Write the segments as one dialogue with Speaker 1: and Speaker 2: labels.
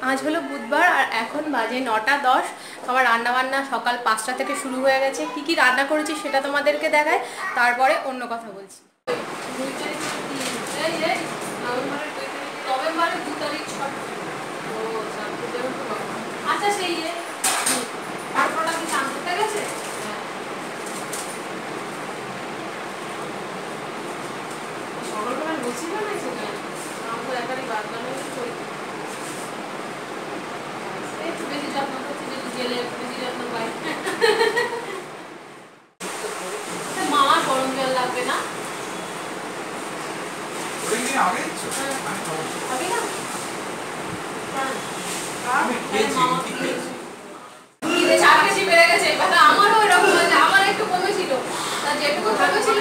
Speaker 1: আজ হলো বুধবার আর এখন বাজে 9টা 10। আমার রান্নাবান্না সকাল 5টা থেকে শুরু হয়ে গেছে। কি কি রান্না করেছি সেটা তোমাদেরকে দেখায়, তারপরে অন্য কথা বলছি। নভেম্বরের 2 তারিখ আচ্ছা সেই তারপরটা কি চান করতে গেছে? সকালবেলা বসি বানাইছে না তো একারই বাদলানো বেশি যত্ন করছি, যদি গেলে বেশি যত্ন পাই। মামা গরম জল লাগবে না? আমারও এরকম হয়েছে, আমার একটু কমেছিল, যেটুকু কমেছিল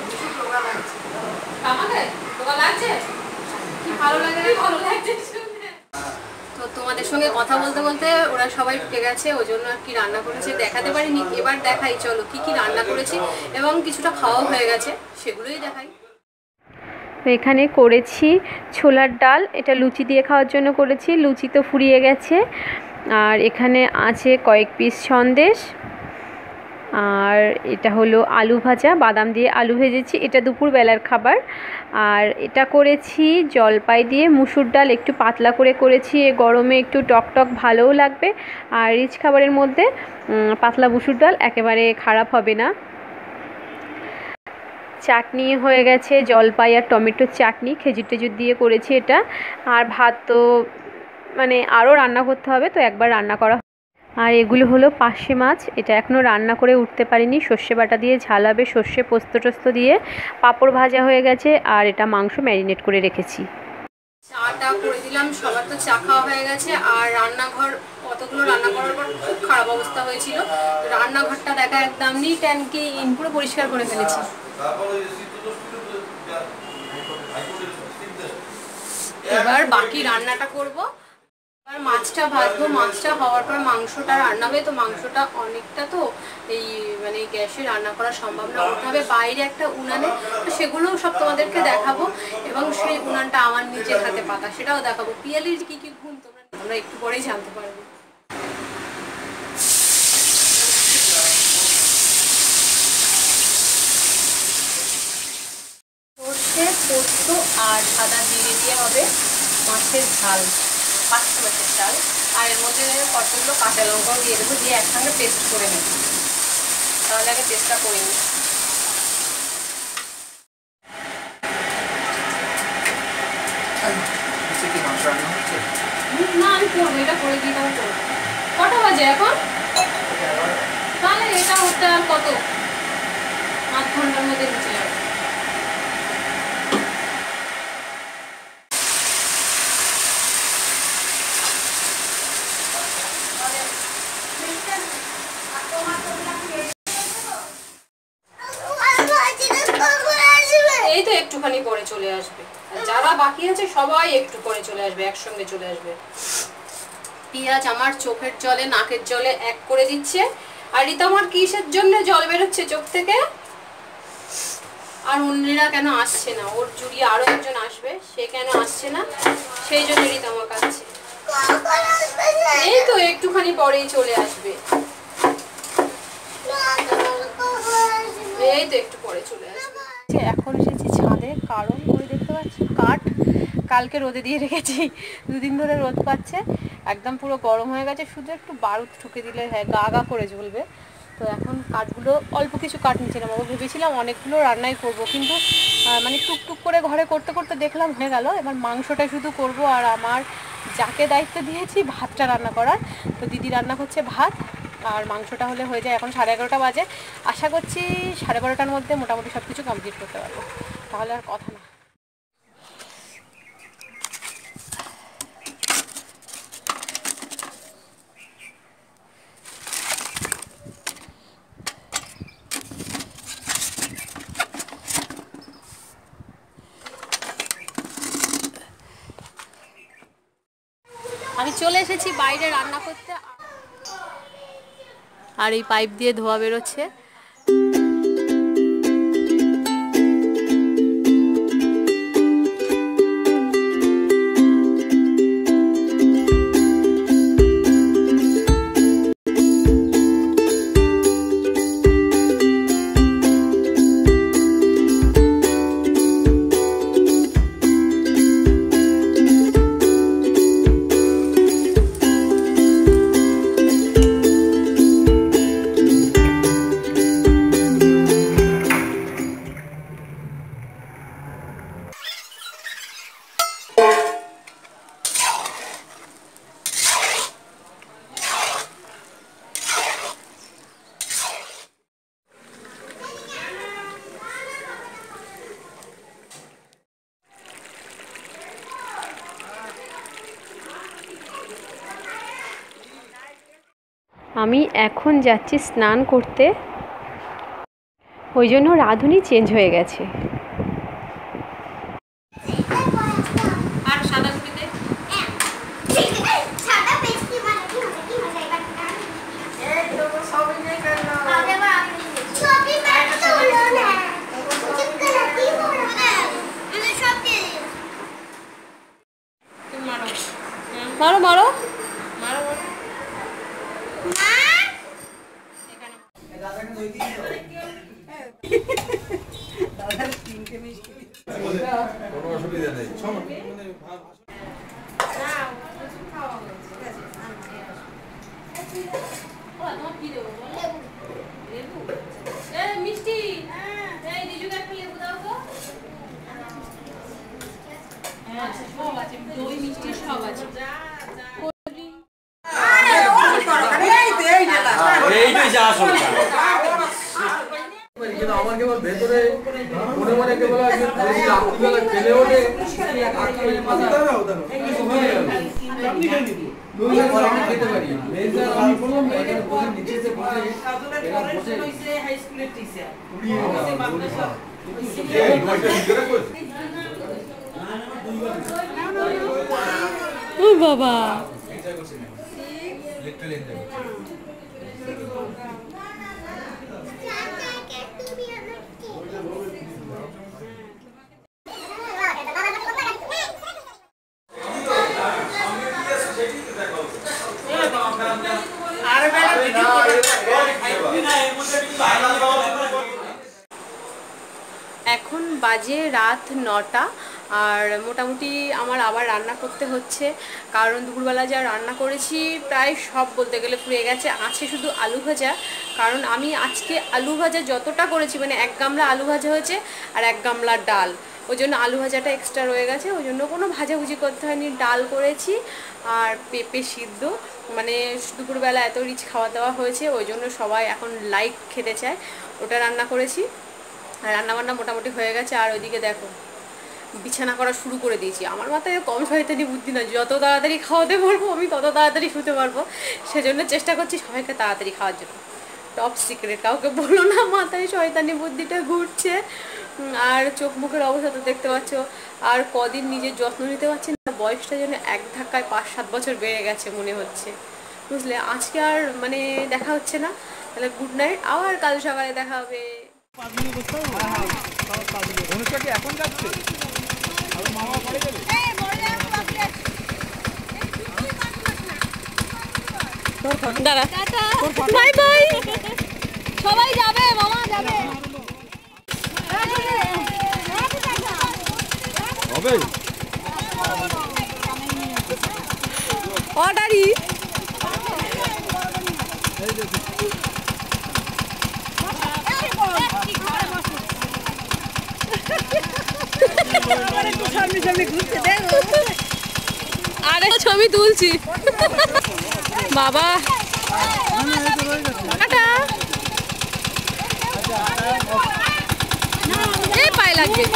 Speaker 1: আমাকে তোকা লাগছে, কি ভালো লাগে, ভালো লাগছে। তো তোমাদের সঙ্গে কথা বলতে বলতে ওরা সবাই ঢুকে গেছে, ওই জন্য আর কি রান্না করেছে দেখাতে পারিনি। এবার দেখাই, চলো কি কি রান্না করেছি, এবং কিছুটা খাওয়াও হয়ে গেছে, সেগুলোই দেখাই। এখানে করেছি ছোলার ডাল, এটা লুচি দিয়ে খাওয়ার জন্য করেছি, লুচি তো ফুরিয়ে গেছে। আর এখানে আছে কয়েক পিস সন্দেশ, আর এটা হলো আলু ভাজা, বাদাম দিয়ে আলু ভেজেছি, এটা দুপুরবেলার খাবার। আর এটা করেছি জলপাই দিয়ে মুসুর ডাল, একটু পাতলা করে করেছি, এ গরমে একটু টক টক ভালোও লাগবে। আর রিচ খাবারের মধ্যে পাতলা মুসুর ডাল একেবারে খারাপ হবে না। চাটনি হয়ে গেছে, জলপাই আর টমেটোর চাটনি, খেজুর টেজুর দিয়ে করেছি এটা। আর ভাত তো মানে আরও রান্না করতে হবে, তো একবার রান্না করা। আর এগুলো হলো পার্শে মাছ, এটা এখনও রান্না করে উঠতে পারিনি, সর্ষে বাটা দিয়ে ঝালাবে, সর্ষে পোস্ত টোস্ত দিয়ে। পাঁপড় ভাজা হয়ে গেছে, আর এটা মাংস ম্যারিনেট করে রেখেছি। চাটা করে দিলাম, সবার তো চা খাওয়া হয়ে গেছে। আর রান্নাঘর অতগুলো রান্না করার পর খুব খারাপ অবস্থা হয়েছিল, রান্নাঘরটা দেখা একদম নিট অ্যান্ড ক্লিন, পুরো পরিষ্কার করে ফেলেছি। এবার বাকি রান্নাটা করব, আর মাছটা ভাজবো, মাছটা হওয়ার পর মাংসটা রান্না হবে। তো মাংসটা অনেকটা তো এই মানে গ্যাসে রান্না করা সম্ভব না, ওঠা হবে বাইরে একটা উনানে, তো সেগুলোও সব তোমাদেরকে দেখাবো। এবং সেই উনানটা আমার নিজের হাতে পাতা, সেটাও দেখাবো। পিয়ালির কি কি গুণ তোমরা একটু পরেই জানতে পারবে। সর্ষে পোস্ত আর সাদা জিরে দিয়ে হবে মাছের ঝাল, পাঁচটা মাছের ঝাল। আর এর মধ্যে কতগুলো কাঁচা লঙ্কাও দিয়ে দেবো, দিয়ে একসঙ্গে পেস্ট করে নেব। তাহলে আগে পেস্টটা করে নিই। না আমি করবো, এটা করে দিই, তাও করবো। কটা বাজে এখন? তাহলে এটা হতে আর কত, 8 ঘন্টার মধ্যে নিচে যাবে। এই তো একটুখানি পরে চলে আসবে, যারা বাকি আছে সবাই একটু পরে চলে আসবে, একসঙ্গে চলে আসবে। পিঁয়াজ আমার চোখের জলে নাকের জলে এক করে দিচ্ছে। আর রিতা আমার কিসের জন্য জল বেরোচ্ছে চোখ থেকে, আর অন্যরা কেন আসছে না, ওর জুড়ি আরো একজন আসবে, সে কেন আসছে না, সেই জন্য রিতা আমার কাছে। এই তো একটুখানি পরেই চলে আসবে, এই তো একটু পরে চলে আসবে। এখন এসেছি ছাদে, কারণ ওই দেখতে পাচ্ছি কাঠ কালকে রোদে দিয়ে রেখেছি, 2 দিন ধরে রোদ পাচ্ছে, একদম পুরো গরম হয়ে গেছে, শুধু একটু বারুদ ঠুকে দিলে হ্যাঁ গা গা করে জ্বলবে। তো এখন কাঠগুলো অল্প কিছু কাঠ নিয়েছিলাম, আমি ভেবেছিলাম অনেকগুলো রান্নাই করব, কিন্তু মানে টুকটুক করে ঘরে করতে করতে দেখলাম হয়ে গেল। এবার মাংসটা শুধু করব, আর আমার যাকে দায়িত্ব দিয়েছি ভাতটা রান্না করার, তো দিদি রান্না করছে ভাত, আর মাংসটা হলে হয়ে যায়। এখন 11:30 বাজে, আশা করছি 12:30টার মধ্যে মোটামুটি সব কিছু কমপ্লিট করতে পারবো, তাহলে আর কথা না। আমি চলে এসেছি বাইরে রান্না করতে, আর এই পাইপ দিয়ে ধোয়া বেরোচ্ছে। আমি এখন যাচ্ছি স্নান করতে, ওই জন্য রাঁধুনি চেঞ্জ হয়ে গেছে। আর সাদা কুড়িতে মারো মারো মারো
Speaker 2: কোনো অসুবিধা নেই।
Speaker 1: মিষ্টি লেবু দাও তো। সব আছে, দই মিষ্টি সব আছে।
Speaker 2: আমার কেবল ভেতরে মনে মনে কেবল রাত্রিবেলা খেলে ওঠে খেতে পারি। আমি বললাম নিচে
Speaker 1: বাবা এখন বাজে রাত 9টা, আর মোটামুটি আমার আবার রান্না করতে হচ্ছে, কারণ দুপুরবেলা যা রান্না করেছি প্রায় সব বলতে গেলে ফুরিয়ে গেছে। আছে শুধু আলু ভাজা, কারণ আমি আজকে আলু ভাজা যতটা করেছি মানে 1 গামলা আলু ভাজা হয়েছে আর 1 গামলা ডাল, ওই জন্য আলু ভাজাটা এক্সট্রা রয়ে গেছে, ওই জন্য কোনো ভাজাভুজি করতে হয়নি। ডাল করেছি আর পেঁপে সিদ্ধ, মানে দুপুরবেলা এত রিচ খাওয়া দাওয়া হয়েছে ওই জন্য সবাই এখন লাইট খেতে চায়, ওটা রান্না করেছি। আর রান্নাবান্না মোটামুটি হয়ে গেছে। আর ওইদিকে দেখো বিছানা করা শুরু করে দিয়েছি। আমার মাথায় কম শয়তানি বুদ্ধি না, যত তাড়াতাড়ি খাওয়াতে পারবো আমি তত তাড়াতাড়ি শুতে পারবো, সেজন্য চেষ্টা করছি সবাইকে তাড়াতাড়ি খাওয়ার জন্য। টপ সিক্রেট, কাউকে বলো না, মাথায় শয়তানি বুদ্ধিটা ঘুরছে। আর চোখ মুখের অবস্থা তো দেখতে পাচ্ছ। আর কদিন নিজের যত্ন নিতে পারছি না, বয়সটা যেন এক ধাক্কায় 5-7 বছর বেড়ে গেছে মনে হচ্ছে, বুঝলে। আজকে আর মানে দেখা হচ্ছে না, তাহলে গুড নাইট, আবার কাল সকালে দেখা হবে।
Speaker 2: এখন যাচ্ছে মামা পড়ে যাবে।
Speaker 1: দাঁড়া, বাই বাই, সবাই যাবে, মামা যাবে
Speaker 2: হবে
Speaker 1: অর্ডারই। আরে ছবি তুলছি বাবা, এই পায়ে লাগবে।